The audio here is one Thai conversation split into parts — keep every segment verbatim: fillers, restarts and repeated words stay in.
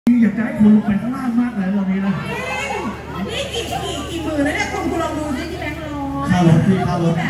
อยากจะให้คุณลงไปข้างล่างมากเลยตอนนี้นะนี่กี่กี่กี่หมื่นแล้วเนี่ยคุณคุณลองดูสิที่แบงค์ร้อยค่ารถที่ค่ารถ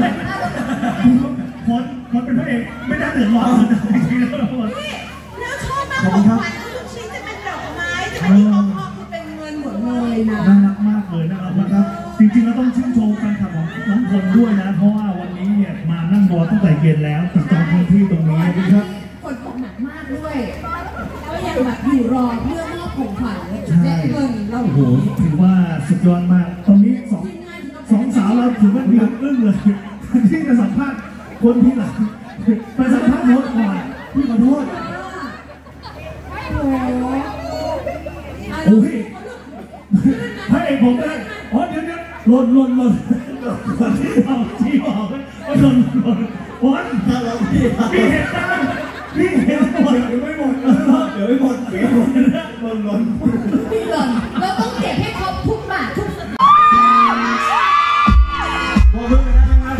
คนคนเป็นพระเอกไม่ได้เดือดร้อนจริงๆแล้วแล้วชอบมากของขวัญทุกชิ้นจะเป็นดอกไม้จะเป็นที่ของพ่อคือเป็นเงินหมดเลยนะน่ารักมากเลยนะครับนะครับจริงๆแล้วต้องชื่นชมแฟนคลับของน้องพลด้วยนะเพราะว่าวันนี้เนี่ยมานั่งรอตั้งแต่เย็นแล้วติดจองพื้นที่ตรงนี้นะครับคนตกหนักมากด้วยก็ยังแบบอยู่รอเพื่อมอบของขวัญและเงินเราโอ้โหถือว่าสุดยอดมากตอนนี้สองสองสาวเราถือว่าดีอึ้งเลยที่จะสัมภาษณ์คนที่หลังไปสัมภาษณ์โน้ตก่อนพี่ขอโทษโอ้ยพระเอกผมเลยอ๋อเดี๋ยวเดี๋ยวหล่นหล่นหล่นคนที่เอาที่บอกก็หล่นหล่นวันพี่เห็นตั้งพี่เห็นหมดเดี๋ยวไม่หมดเดี๋ยวไม่หมดเดี๋ยวหมดหล่นหล่นพี่หล่นเราต้องเก็บให้ครบทุกบาททุกสตางค์พอเพิ่งไปแล้วนะครับ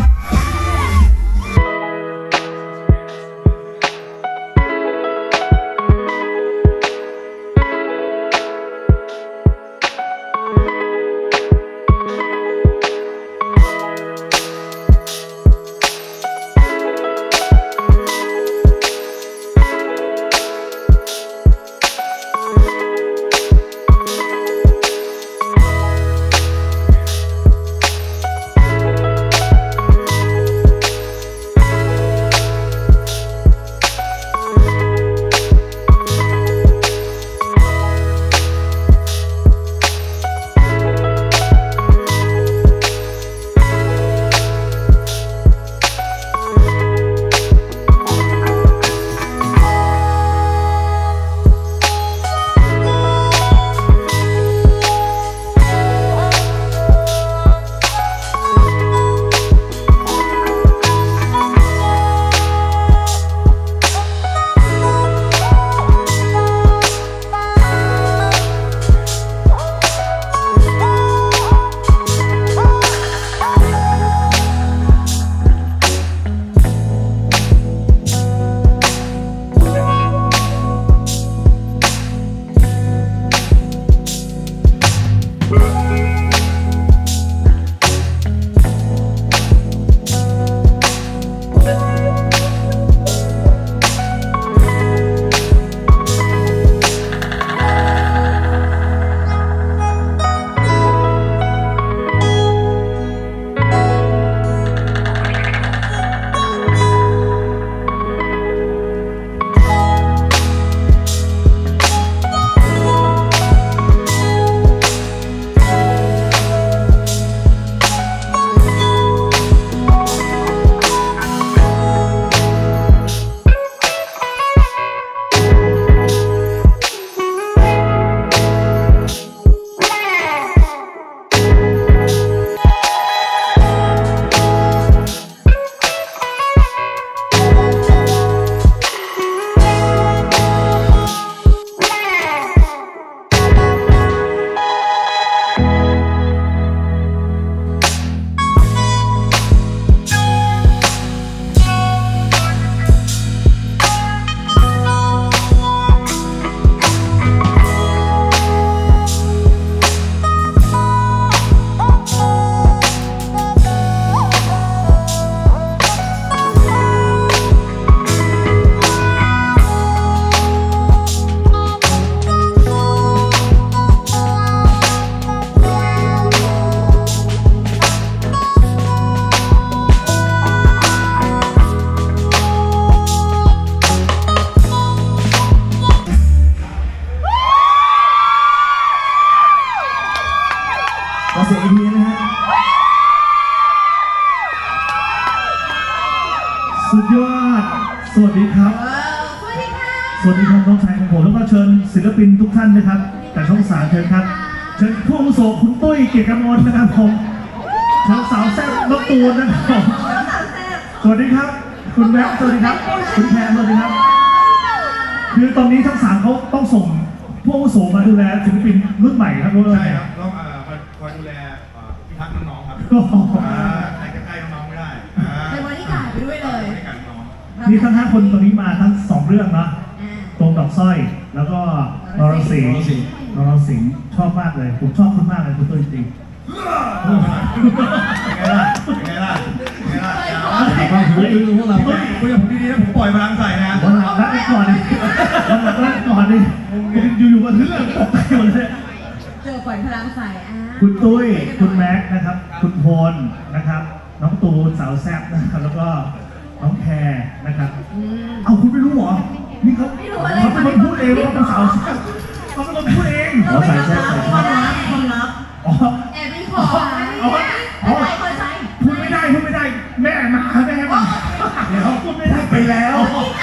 เสียงอีกทีนะฮะสุดยอดสวัสดีครับสวัสดีค่ะสวัสดีครับน้องชายของผมแล้วก็เชิญศิลปินทุกท่านนะครับแต่ช่องสามเชิญครับเชิญผู้อาวุโสคุณตุ้ยเกียรติกมลนะครับผมเชิญสาวแซ่บรถตูนนะครับสวัสดีครับคุณแม็กสวัสดีครับคุณแพนสวัสดีครับคือตอนนี้ทั้งสามเขาต้องส่งผู้อาวุโสมาดูแลศิลปินรุ่นใหม่ครับใช่ครับต้องคอยดูแลพิทักษ์น้องๆครับใครจะใกล้น้องๆไม่ได้เป็นวันที่กาไปด้วยเลยมีทั้งห้าคนตอนนี้มาทั้งสองเรื่องนะตรงดอกสร้อยแล้วก็นรสิงห์นรสิงห์ชอบมากเลยผมชอบคุณมากเลยคุณตุ้ยจริงไงล่ะไงล่ะไงล่ะฟังหูดูพวกเราคุยกับผมดีๆนะผมปล่อยพลังใส่นะวันหลังรักก่อนดิวันหลังรักก่อนดิอยู่ๆมาถึงเรื่องตกใจหมดเลยเจอปล่อยพลังใส่อ่ะคุณตุ้ยคุณแม็กนะครับคุณพลนะครับน้องตูนสาวแซ่บนะครับแล้วก็น้องแคร์นะครับเอาคุณไม่รู้เหรอนี่เขาเขาเป็นคนพูดเองว่าเป็นสาวแซ่บเขาเป็นคนพูดเองเราใส่แซ่บใส่ความลับความลับอ๋อแอบไม่ขออ๋ออ๋อพูดไม่ได้พูดไม่ได้แม่มาแม่มาเดี๋ยวพูดไม่ได้ไปแล้ว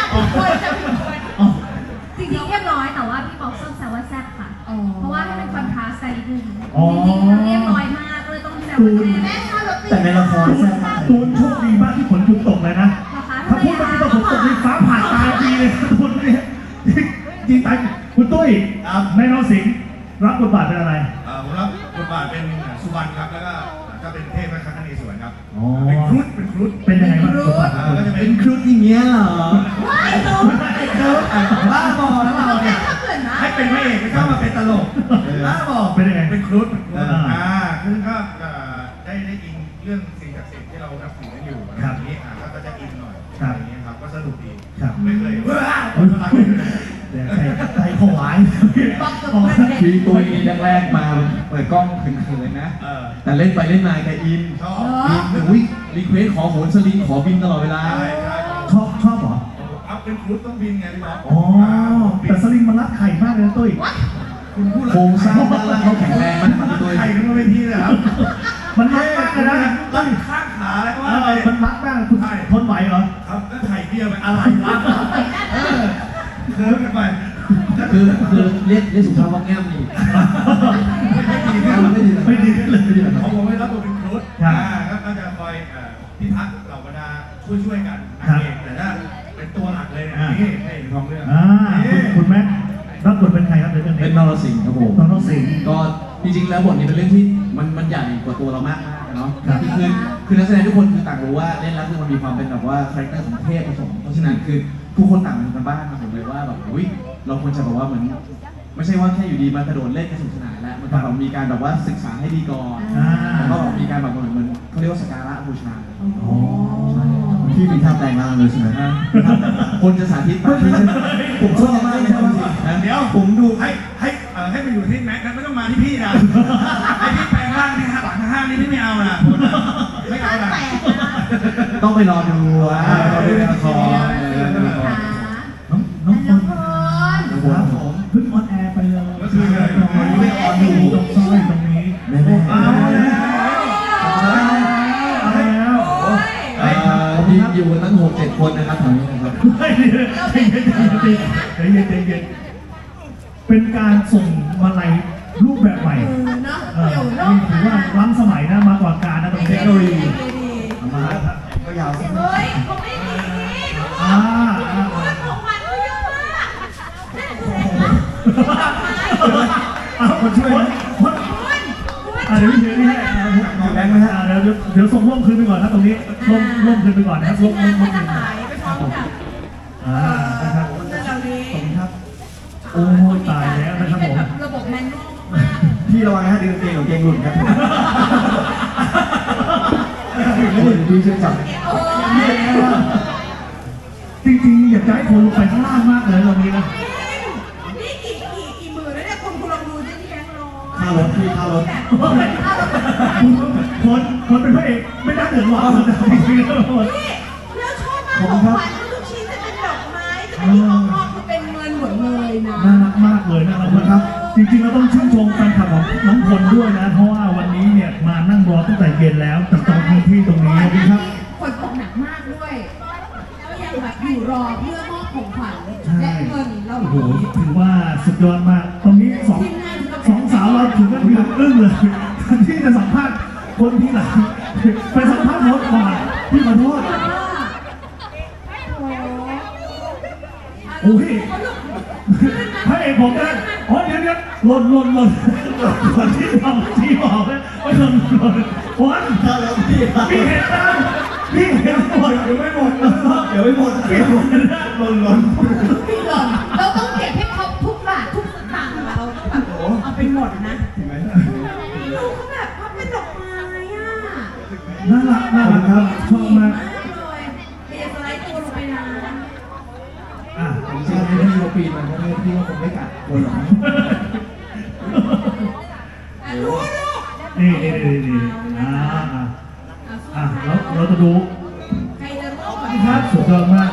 จริงๆเรียบร้อยแต่ว่าพี่ป๊อกชอบแซวว่าแซ่บค่ะเพราะว่าให้เป็นคอนทราสต์กันนิดนึงจริงๆเรียบร้อยมากเลยต้องแซวว่าแม่ชอบรถแต่ในละครแซ่บมากตูนโชคดีมากที่ฝนหยุดตกเลยนะถ้าพูดว่าที่ฝนตกนี่ฟ้าผ่าตายปีเลยตูนเนี่ยจริงๆคุณตุ้ยในนรสิงห์รับบทบาทเป็นอะไรผมรับบทบาทเป็นสุวรรณครับแล้วก็ก็เป็นเทพพระคเนศวรครับเป็นครุฑเป็นครุฑเป็นยังไงบ้างบทบาทก็จะเป็นครุฑอย่างเงี้ยเหรอบ้าบอแล้วเราเนี่ยให้เป็นพระเอกไม่เข้ามาเป็นตลกบ้าบอเป็นยังไงเป็นครุฑอ่าคือก็ได้ได้อินเรื่องสิ่งศักดิ์สิทธิ์ที่เรานับถือกันอยู่แบบนี้อ่าก็จะอินหน่อยอย่างเงี้ยครับก็สนุกดีไม่เคยว้าวใครใครขวายพี่ตุ้ยแรกๆมาเปิดกล้องเขินๆนะแต่เล่นไปเล่นมาแกอินชอบอินอุ้ยรีเควสขอโหนสลิงขอบินตลอดเวลาชอบชอบเหรอเอาเป็นครุฑต้องบินไงพี่บ๊อบอ๋อแต่สลิงมันรัดไข่มากเลยนะตุ้ยคุณพูดโครงสร้างด้านล่างเขาแข็งแรงมากพี่ตุ้ยไข่ขึ้นมาเวทีเลยครับมันรัดมากเลยนะตั้งข้างขาแล้วว่ามันรัดมากคุณทนไหวเหรอครับแล้วไข่เบี้ยไปอะไรรัดเคิร์ฟกันไปคือคือเรียกเรียกสุภาพว่าแง่มนี่ไม่ดีไม่ดีเลยเขาบอกไม่รับตัวเป็นครุฑก็จะคอยพิทักษ์เหล่าบรรดาช่วยช่วยกันนางเอกแต่ถ้าเป็นตัวหลักเลยเนี่ยนี่ให้ทองเรื่องคุณแม่รับบทเป็นใครครับเรื่องนี้เป็นนรสิงห์ครับผมนรสิงห์ก็จริงๆแล้วบทนี้เป็นเรื่องที่มันมันใหญ่กว่าตัวเรามากๆเนาะคือคือนักแสดงทุกคนคือต่างรู้ว่าเล่นแล้วคือมันมีความเป็นแบบว่าคาแรคเตอร์ของเทพผสมเพราะฉะนั้นคือทุกคนต่างเป็นกันบ้างมาผมเลยว่าแบบอุ้ยเราควรจะแบบว่าเหมือนไม่ใช่ว่าแค่อยู่ดีมากระโดดเล่นกันสนุกสนานแล้วมันต้องแบบมีการแบบว่าศึกษาให้ดีก่อนแล้วก็มีการแบบเหมือนเหมือนเขาเรียกว่าสักการะบูชาที่มีท่าแต่งงานเลยใช่ไหมคนจะสาธิตไปที่ผมชอบมากเลยครับเดี๋ยวผมดูให้ให้ให้ไปอยู่ที่แม็กซ์ไม่ต้องมาที่พี่นะไอ้ที่แปลงร่างที่หลังห้างนี่พี่ไม่เอานะไม่เอานะต้องไปรอดูว่าเราดูในละครน้องน้องคนครับผมเพิ่งออนแอร์ไปเลยก็คือเลยไม่ออนอยู่ตรงซอยตรงนี้แม่แม่มีอยู่ตั้งหกเจ็ดคนนะครับแถวนี้นะครับใจเย็นใจเย็นใจเย็นใจเย็นเป็นการส่งมาลัยรูปแบบใหม่เออนี่ถือว่าล้ำสมัยนะมาก่อนการนะตรงเทคโนโลยีมาก็ยาวเฮ้ยเขาไม่ดีอ่าของมันเขาเยอะมากเอาคนช่วยนะคนอ่าเดี๋ยวเดี๋ยวนี่ให้แบงค์ไหมฮะเดี๋ยวเดี๋ยวส่งร่มคืนไปก่อนนะตรงนี้ร่มร่มคืนไปก่อนนะครับร่มร่มร่มคืนอ่านะครับขอบคุณครับโอ้ยตายแล้วนะครับผมระบบแมนนวลพี่ระวังนะฮะดึงเกงของเกงหลุดครับพี่ช่วยจับจริงๆอยากจะให้คนลงไปข้างล่างมากเลยตรงนี้นะนี่กี่กี่กี่หมื่นแล้วเนี่ยคุณคุณลองดูที่แบงค์ร้อยค่ารถพี่ค่ารถคนคนเป็นพระเอกไม่ได้เดือดร้อนเลยจริงๆแล้วแล้วชอบมากของขวัญทุกชิ้นจะเป็นดอกไม้จะเป็นของพ่อคือเป็นเงินหมดเลยนะน่ารักมากเลยนะครับนะครับจริงๆเราต้องชื่นชมแฟนคลับของน้องพลด้วยนะเพราะว่าวันนี้เนี่ยมานั่งรอตั้งแต่เย็นแล้วจับจองพื้นที่ตรงนี้นะครับฝนตกหนักมากด้วยแล้วยังแบบอยู่รอเพื่อมอบของขวัญและเงินเราโอ้โหถือว่าสุดยอดมากตรงนี้สองสองสาวเราถึงกับยืนอึ้งเลยที่จะสัมภาษณ์คนที่หลังไปสัมภาษณ์รถก่อนพี่ขอโทษโอ้ยพระเอกผมนะอ๋อเดี๋ยวเดี๋ยวหล่นหล่นหล่นหล่นที่ทำที่บอกนะไม่หล่นหล่นวันพี่เห็นนะพี่เห็นหมดเดี๋ยวไม่หมดเดี๋ยวไม่หมดเดี๋ยวหล่นหล่นพี่หล่นเราต้องเก็บให้ครบทุกรเป็นหมดนะถึงไหมดูเขาแบบว่าเป็นดอกไม้อ่ะน่ารักน่ารักครับชอบมากเลยเรียนสไลด์ตัวลงไปนะอ่ะผมเชื่อว่าพี่โรปีนมันก็ไม่พี่ว่าคงไม่กัดคนหรอกรู้ลูกนี่นี่นี่นี่อ่าอ่ะอ่ะแล้วเราจะดูใครจะรู้ก่อนนี่ครับสุดยอดมาก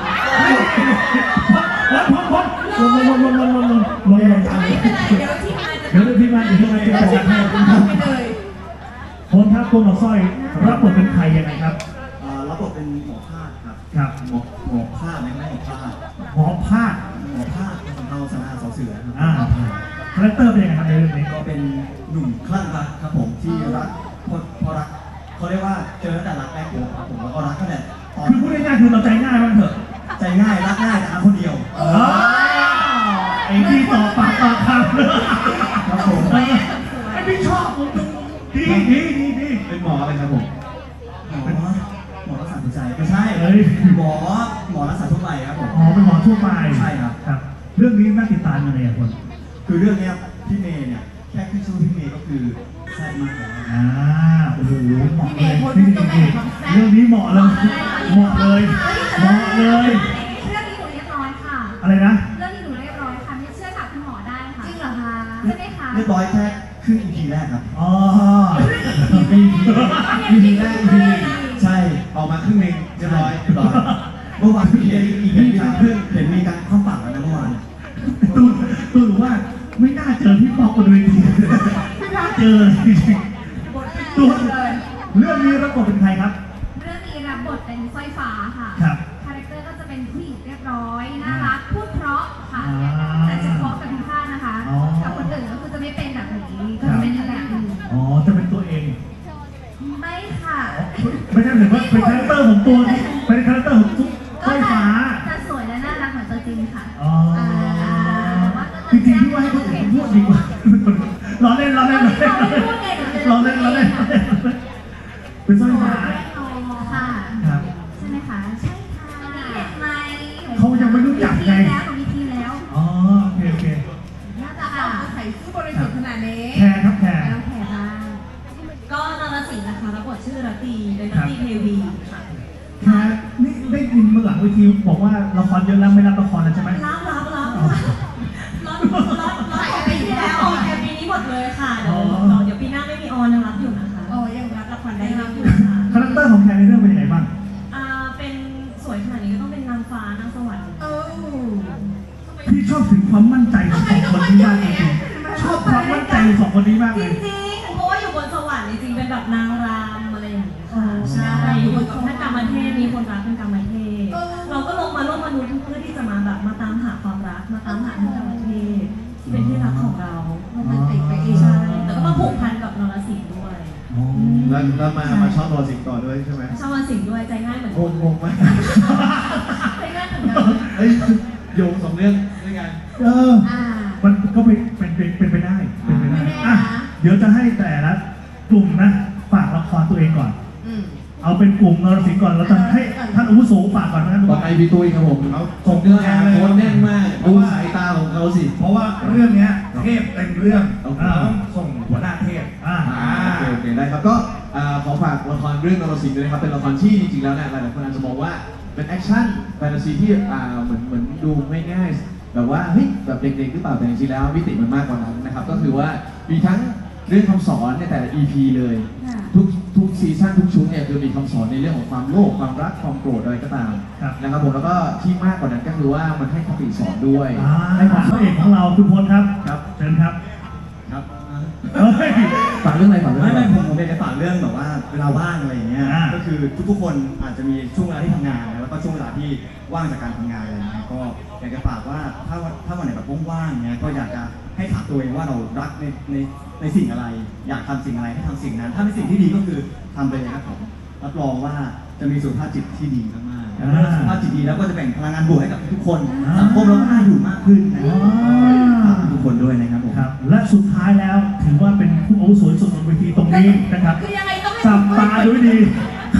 พ้นพ้นพ้นลงลงลงลงลงลงลงลงไม่เป็นไรเดี๋ยวที่มาจะเดี๋ยวพี่มาเดี๋ยวพี่มาเดี๋ยวแล้วพี่ที่มามาก็ทำไปเลยพ้นครับตัวหมอสร้อยรับบทเป็นใครยังไงครับเอ่อรับบทเป็นหมอภาคครับครับหมอหมอภาคไม่ใช่หมอภาคหมอภาคหมอภาคเป็นคนเอาสนาสอเสือครับอ่าคาแรคเตอร์เป็นยังไงครับในเรื่องนี้ก็เป็นหนุ่มคลั่งรักครับผมที่รักพอพอรักเขาเรียกว่าเจอตั้งแต่รักแรกพบครับผมแล้วก็รักตั้งแต่ตอนคือพูดง่ายๆคือเราใจง่ายบ้างเถอะใจง่ายรักง่ายแต่รักคนเดียวอ๋อไอ้ที่ต่อปากต่อคำครับผมไอ้ที่ชอบผมดีดีดีดีเป็นหมออะไรครับผมหมอหมอรักษาหัวใจไม่ใช่เฮ้ยหมอหมอรักษาทั่วไปครับผมอ๋อเป็นหมอทั่วไปใช่ครับครับ เรื่องนี้น่าติดตามยังไงอะคนคือเรื่องเนี้ยพี่เมย์เนี่ยแค่ขึ้นชื่อพี่เมย์ก็คือแซ่บมากแล้วอ่าโอ้โหเหมาะเลยนี่นี่นี่เรื่องนี้เหมาะเลยเหมาะเลยเหมาะเลยเรื่องนี้หนูเรียบร้อยค่ะอะไรนะเรื่องนี้หนูเรียบร้อยค่ะไม่เชื่อถามคุณหมอได้ค่ะจริงเหรอคะใช่ไหมคะเรียบร้อยแค่ครึ่ง อี พี แรกครับอ๋ออีพีอีพีแรกอีพีใช่ออกมาครึ่งหนึงเรียบร้อยเรียบร้อยเมื่อวานพี่เห็นอีกมีการเพิ่งเห็นมีการเข้าปากกันนะเมื่อวานตูนตูนบอกว่าไม่น่าเจอพี่ปอกบนเวทีไม่น่าเจอจริงบทเป็นๆตูนเลยเรื่องนี้รับบทเป็นใครครับเรื่องนี้รับบทเป็นสร้อยฟ้าค่ะครับคาแรคเตอร์ก็จะเป็นผู้หญิงเรียบร้อยน่ารักพูดเพราะค่ะอ่าแต่เฉพาะกับทุกท่านนะคะอ๋อกับคนอื่นก็คือจะไม่เป็นแบบนี้ก็จะเป็นอีกแบบหนึงอ๋อจะเป็นตัวเองไม่ค่ะไม่ใช่หรือว่าเป็นคาแรคเตอร์ของตัวเป็นคาแรคเตอร์ของทุกสร้อยฟ้าจะสวยและน่ารักเหมือนตัวจริงค่ะอ๋อจริงๆพี่ว่าให้คนอื่นพูดดีกว่าล้อเล่นล้อเล่นล้อเล่นล้อเล่นล้อเล่นล้อเล่นเป็นสร้อยฟ้าค่ะครับใช่ไหมคะ ใช่ค่ะเห็นไหมเขายังไม่รู้จักไงมีทีแล้วมีทีแล้วอ๋อโอเคโอเคน่าจะเอาใส่ซื้อบริสุทธิ์ขนาดนี้แคร์ครับแคร์แล้วแผลบ้างก็นรสิงห์นะคะรับบทชื่อรัตตีโดยรัตตีเทวีค่ะแคร์นี่ได้ยินเมื่อหลังเวทีบอกว่าละครเยอะแล้วไม่รับละครแล้วใช่ไหมรับรับรับรับรับรับรับปีที่แล้วออนแอร์ปีนี้หมดเลยค่ะเดี๋ยวเดี๋ยวปีหน้าไม่มีออนยังรับอยู่นะคะโอ้ยังรับละครได้ยังรัรับบ ออยู่ ยู่ค่ะคาแรคเตอร์ของแคร์ในเรื่องเป็นยังไงบ้างอ่าเป็นสวยขนาดนี้ก็ต้องเป็นนางฟ้านางสวรรค์เออพี่ชอบถึงความมั่นใจของสองคนนี้มากจริงๆชอบความมั่นใจของสองคนนี้มากจเลยริงๆเพราะว่าอยู่บนสวรรค์จริงๆเป็นแบบนางรำอะไรอย่างเงี้ยค่ะใช่อยู่บนท่านกรรมเทพมีคนรักเป็นกรรมเทพเราก็ลงมาโลกมนุษย์เพื่อที่จะมาแบบมาตามหาความรักมาตามหาท่านกรรมเทพที่เป็นที่รักของเราโรแมนติกไปเองใช่แต่ก็มาผูกพันกับนรสิงห์ด้วยอ๋อแล้วแล้วมามาชอบโรสิงต่อด้วยใช่ไหมชอบนรสิงห์ด้วยใจง่ายเหมือนงกันงงงมากใจง่ายเหมือนกันเฮ้ยโยงสองเรื่องด้วยกันเอออ่ามันก็เป็นเป็นเป็นเป็นไปได้เป็นไปได้ไม่แน่นะอ่ะเดี๋ยวจะให้แต่ละกลุ่มนะฝากละครตัวเองก่อนอืมเอาเป็นกลุ่มนรสิงห์ก่อนแล้วจะให้ท่านอาวุโสฝากก่อนนะท่านต่อไปพี่ตุ้ยครับผมเอาส่งเนื้อหาโค้ดแน่นมากดูสายตาของเขาสิเพราะว่าเรื่องเนี้ยเทพเต็มเรื่องโอเคเราต้องส่งหัวหน้าเทพอ่าอ่าโอเคโอเคได้ครับก็อ่าขอฝากละครเรื่องนรสิงห์ด้วยนะครับเป็นละครที่จริงๆแล้วเนี่ยหลายๆคนอาจจะมองว่าเป็นแอคชั่นแฟนตาซีที่อ่าเหมือนเหมือนดูง่ายๆแบบว่าเฮ้ยแบบเด็กๆหรือเปล่าแต่จริงๆแล้วมิติมันมากกว่านั้นนะครับก็คือว่ามีทั้งเรื่องคำสอนในแต่ละ อี พี เลยค่ะทุกทุกซีซั่นทุกชุดเนี่ยคือมีคำสอนในเรื่องของความโลภความรักความโกรธอะไรก็ตามครับนะครับผมแล้วก็ที่มากกว่านั้นก็คือว่ามันให้คติสอนด้วยอ่าให้ของพระเอกของเราคุณพลครับครับเชิญครับครับเฮ้ยฝากเรื่องอะไรฝากเรื่องไม่อะไรไม่ผมผมอยากจะฝากเรื่องแบบว่าเวลาว่างอะไรอย่างเงี้ยอ่าก็คือทุกๆคนอาจจะมีช่วงเวลาที่ทำงานนะแล้วก็ช่วงเวลาที่ว่างจากการทำงานอะไรอย่างเงี้ยก็อยากจะฝากว่าถ้าวันถ้าวันไหนแบบว่างๆเงี้ยก็อยากจะให้ถามตัวเองว่าเรารักในในในสิ่งอะไร อยากทำสิ่งอะไรให้ทำสิ่งนั้น ถ้าเป็นสิ่งที่ดีก็คือทำไปเลยครับผมรับรองว่าจะมีสุขภาพจิตที่ดีมากๆแล้วก็สุขภาพจิตดีแล้วก็จะแบ่งพลังงานบวกให้กับทุกคนสังคมเราก็น่าอยู่มากขึ้นนะครับฝากทุกคนด้วยนะครับผมครับ และสุดท้ายแล้วถือว่าเป็นผู้อาวุโสที่สุดบนเวทีตรงนี้นะครับคือยังไงต้องให้จับตาดูให้ดี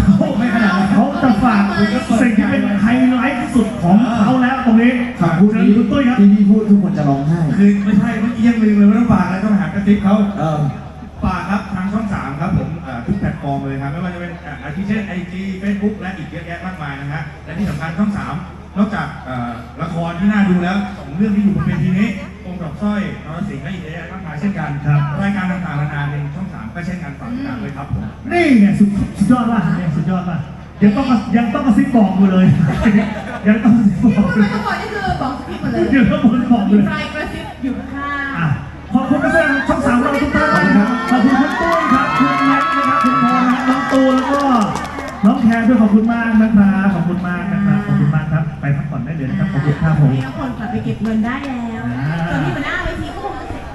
ไม่ขนาดนั้นเขาจะฝากสิ่งที่เป็นไฮไลท์ที่สุดของเขาแล้วตรงนี้คำพูดเชิญนี้คุณตุ้ยครับที่พี่พูดทุกคนจะร้องไห้คือไม่ใช่เมื่อกี้ยังลืมเลยว่าต้องฝากอะไรต้องหากระซิบเขาเออฝากครับทางช่องสามครับผมอ่าทุกแพลตฟอร์มเลยครับไม่ว่าจะเป็นอ่าอาทิเช่นไอจีเฟซบุ๊กและอีกเยอะแยะมากมายนะฮะและที่สำคัญช่องสามนอกจากอ่าละครที่น่าดูแล้วสองเรื่องที่อยู่บนเวทีนี้องค์ดอกสร้อยนรสิงห์และอีกเยอะแยะมากมายเช่นกันครับรายการต่างๆนานาในช่องสามก็เช่นกันฝากติดตามด้วยครับผมนี่ไงสุดสุดยอดป่ะเนี่ยสุดยอดป่ะยังต้องมายังต้องกระซิบบอกอยู่เลย ยังต้องกระซิบบอกพูดเลไปยทั้งหมดนี่คือบอกสคริปต์หมดเลยเดี๋ยวต้องบอกเลมียปลายกระซิบอยู่ข้างอ่ะขอบคุณนักแสดงช่องสามเราทุกท่านนะครับขอบคุณคุณตุ้ยครับคุณแม็กซ์นะครับคุณพรนะครับน้องตูนแล้วก็น้องแคร์ด้วยขอบคุณมากนะครับขอบคุณมากนะครับขอบคุณมากครับไปพักผ่อนได้เลยนะครับขอบคุณครับผมให้ทุกคนกลับไปเก็บเงินได้แล้วตอนนี้หัวหน้าเวทีก็คงจะเสร็จ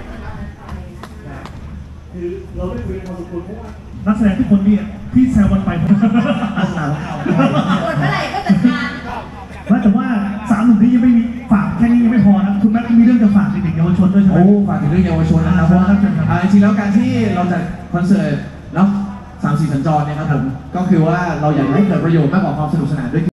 คือเราได้คุยกันพอสมควรเพราะว่านักแสดงทุกคนเนี่ยพี่แซวกันไปหมดต้องหนาวหมดเมื่อไหร่ก็จัดการว่าแต่ว่าสามหนุ่มนี้ยังไม่มีฝากแค่นี้ยังไม่พอนะคุณแม็กซ์มีเรื่องจะฝากเด็กๆเยาวชนด้วยใช่ไหมโอ้ฝากถึงเรื่องเยาวชนนะครับเพราะว่าอ่าจริงๆแล้วการที่เราจัดคอนเสิร์ตเนาะสามสี่สัญจรเนี่ยครับผมก็คือว่าเราอยากให้เกิดประโยชน์มากกว่าความสนุกสนานด้วย